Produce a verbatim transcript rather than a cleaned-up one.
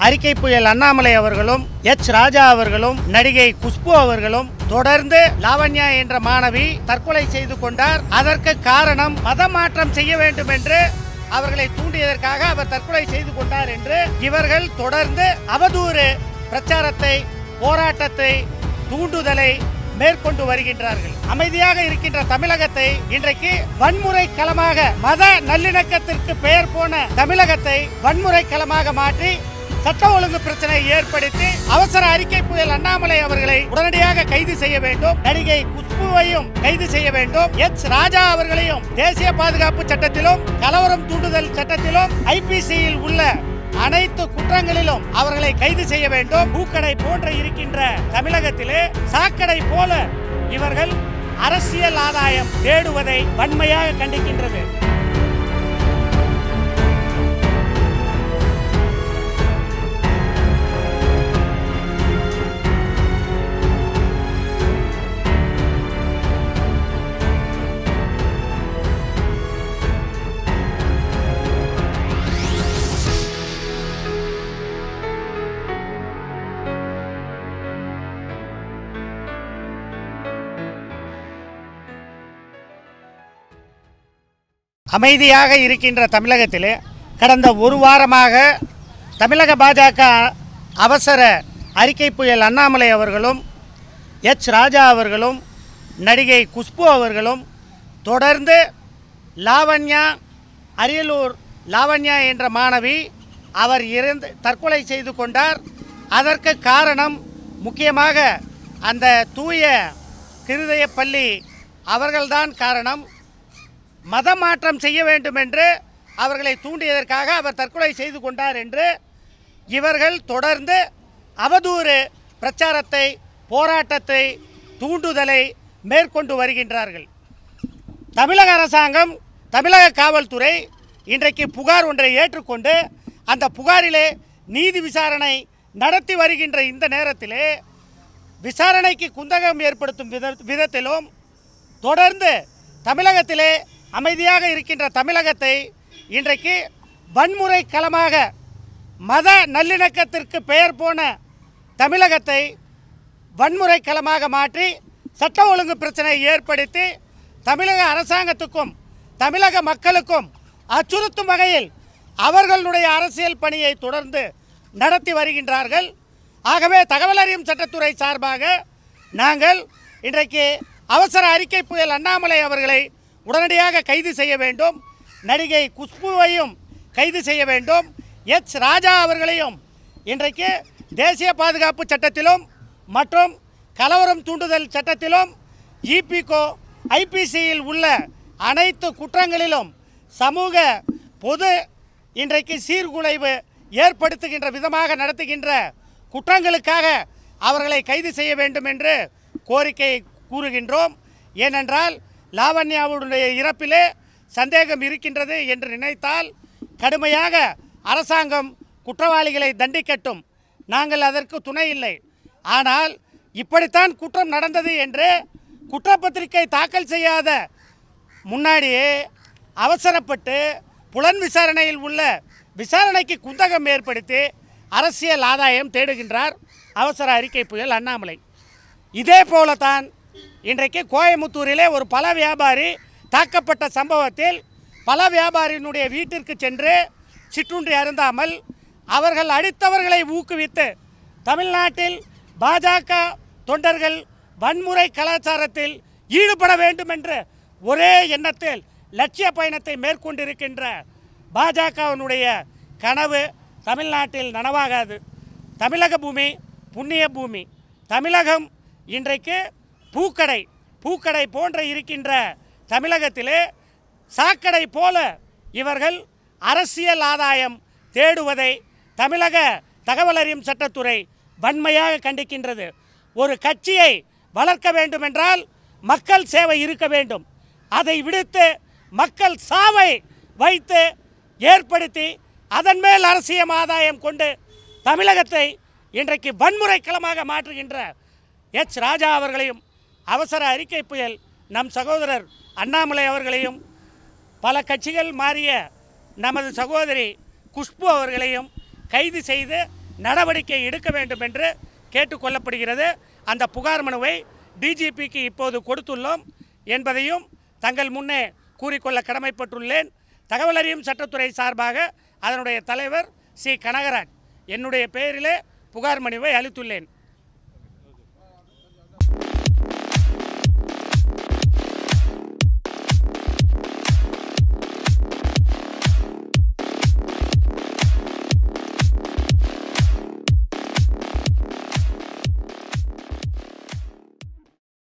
அறிக்கை புயல் அண்ணாமலை அவர்களும் எச் ராஜா அவர்களும் நடிகை குஷ்பு அவர்களும் தொடர்ந்து லாவண்யா என்ற மாணவி தற்கொலை செய்து கொண்டார். அதற்கு காரணம் மதமாற்றம் செய்ய வேண்டும் என்று அவர்களை தூண்டியதற்காக அவர் தற்கொலை செய்து கொண்டார் என்று இவர்கள் தொடர்ந்து அவதூறு பிரச்சாரத்தை, போராட்டத்தை, தூண்டுதலை மேற்கொண்டு வருகின்றார்கள். அமைதியாக இருக்கின்ற தமிழகத்தை இன்றைக்கு வன்முறை களமாக, மத நல்லிணக்கத்திற்கு பெயர் போன தமிழகத்தை வன்முறை களமாக மாற்றி சட்ட ஒழுங்கு பிரச்சனை ஏற்படுத்தி அவசர அறிக்கை புயல் அண்ணாமலை அவர்களை உடனடியாக கைது செய்ய வேண்டும். நடிகை குஷ்புவையும் கைது செய்ய வேண்டும். எச் ராஜா அவர்களையும் தேசிய பாதுகாப்பு சட்டத்திலும் கலவரம் தூண்டுதல் சட்டத்திலும் ஐபிசியில் உள்ள அனைத்து குற்றங்களிலும் அவர்களை கைது செய்ய வேண்டும். பூக்கடை போன்ற இருக்கின்ற தமிழகத்திலே சாக்கடை போல இவர்கள் அரசியல் ஆதாயம் தேடுவதை வன்மையாக கண்டிக்கின்றது. அமைதியாக இருக்கின்ற தமிழகத்திலே கடந்த ஒரு வாரமாக தமிழக பாஜக அவசர அறிக்கை புயல் அண்ணாமலை அவர்களும் எச் ராஜா அவர்களும் நடிகை குஷ்பு அவர்களும் தொடர்ந்து லாவண்யா, அரியலூர் லாவண்யா என்ற மாணவி அவர் இறந்து தற்கொலை செய்து கொண்டார். அதற்கு காரணம் முக்கியமாக அந்த தூய கிருதய பள்ளி அவர்கள்தான் காரணம். மதமாற்றம் செய்ய வேண்டும் என்று அவர்களை தூண்டியதற்காக அவர் தற்கொலை செய்து கொண்டார் என்று இவர்கள் தொடர்ந்து அவதூறு பிரச்சாரத்தை, போராட்டத்தை, தூண்டுதலை மேற்கொண்டு வருகின்றார்கள். தமிழக அரசாங்கம், தமிழக காவல்துறை இன்றைக்கு புகார் ஒன்றை ஏற்றுக்கொண்டு அந்த புகாரிலே நீதி விசாரணை நடத்தி வருகின்ற இந்த நேரத்திலே விசாரணைக்கு குந்தகம் ஏற்படுத்தும் வித விதத்திலும் தொடர்ந்து தமிழகத்திலே அமைதியாக இருக்கின்ற தமிழகத்தை இன்றைக்கு வன்முறை களமாக, மத நல்லிணக்கத்திற்கு பெயர் போன தமிழகத்தை வன்முறை களமாக மாற்றி சட்ட ஒழுங்கு பிரச்சனை ஏற்படுத்தி தமிழக அரசாங்கத்துக்கும் தமிழக மக்களுக்கும் அச்சுறுத்தும் வகையில் அவர்களுடைய அரசியல் பணியை தொடர்ந்து நடத்தி வருகின்றார்கள். ஆகவே தகவல் அறியும் சட்டத்துறை சார்பாக நாங்கள் இன்றைக்கு அவசர அறிக்கை புயல் அண்ணாமலை அவர்களை உடனடியாக கைது செய்ய வேண்டும். நடிகை குஷ்புவையும் கைது செய்ய வேண்டும். எச் ராஜா அவர்களையும் இன்றைக்கு தேசிய பாதுகாப்பு சட்டத்திலும் மற்றும் கலவரம் தூண்டுதல் சட்டத்திலும் இபிகோ ஐபிசியில் உள்ள அனைத்து குற்றங்களிலும் சமூக பொது இன்றைக்கு சீர்குலைவு ஏற்படுத்துகின்ற விதமாக நடத்துகின்ற குற்றங்களுக்காக அவர்களை கைது செய்ய வேண்டும் என்று கோரிக்கை கூறுகின்றோம். ஏனென்றால் லாவண்யாவுடைய இறப்பிலே சந்தேகம் இருக்கின்றது என்று நினைத்தால் கடுமையாக அரசாங்கம் குற்றவாளிகளை தண்டிக்கட்டும், நாங்கள் அதற்கு துணை இல்லை. ஆனால் இப்படித்தான் குற்றம் நடந்தது என்று குற்றப்பத்திரிகை தாக்கல் செய்யாத முன்னாடியே அவசரப்பட்டு புலன் விசாரணையில் உள்ள விசாரணைக்கு குந்தகம் ஏற்படுத்தி அரசியல் ஆதாயம் தேடுகின்றார் அவசர அறிக்கை புயல் அண்ணாமலை. இதே போலத்தான் இன்றைக்கு கோயமுத்தூரிலே ஒரு பல வியாபாரி தாக்கப்பட்ட சம்பவத்தில் பல வியாபாரியினுடைய வீட்டிற்கு சென்று சிற்றுண்டி அருந்தாமல் அவர்கள் அடித்தவர்களை ஊக்குவித்து தமிழ்நாட்டில் பாஜக தொண்டர்கள் வன்முறை கலாச்சாரத்தில் ஈடுபட வேண்டும் என்ற ஒரே எண்ணத்தில் லட்சிய பயணத்தை மேற்கொண்டிருக்கின்ற பாஜகவினுடைய கனவு தமிழ்நாட்டில் நனவாகாது. தமிழக பூமி புண்ணிய பூமி. தமிழகம் இன்றைக்கு பூக்கடை பூக்கடை போன்ற இருக்கின்ற தமிழகத்திலே சாக்கடை போல இவர்கள் அரசியல் ஆதாயம் தேடுவதை தமிழக தகவல் அறியும் சட்டத்துறை வன்மையாக கண்டிக்கின்றது. ஒரு கட்சியை வளர்க்க வேண்டுமென்றால் மக்கள் சேவை இருக்க வேண்டும். அதை விடுத்து மக்கள் சாவை வைத்து ஏற்படுத்தி அதன் மேல் அரசியல் ஆதாயம் கொண்டு தமிழகத்தை இன்றைக்கு வன்முறை களமாக மாற்றுகின்ற எச் ராஜா அவர்களையும் அவசர அறிக்கை புயல் நம் சகோதரர் அண்ணாமலை அவர்களையும் பல கட்சிகள் மாறிய நமது சகோதரி குஷ்பு அவர்களையும் கைது செய்து நடவடிக்கை எடுக்க வேண்டும் என்று கேட்டுக்கொள்ளப்படுகிறது. அந்த புகார் மனுவை டிஜிபிக்கு இப்போது கொடுத்துள்ளோம் என்பதையும் தங்கள் முன்னே கூறிக்கொள்ள கடமைப்பட்டுள்ளேன். தகவல் அறியும் சட்டத்துறை சார்பாக அதனுடைய தலைவர் சி கனகராஜ் என்னுடைய பெயரிலே புகார் மனுவை அளித்துள்ளேன்.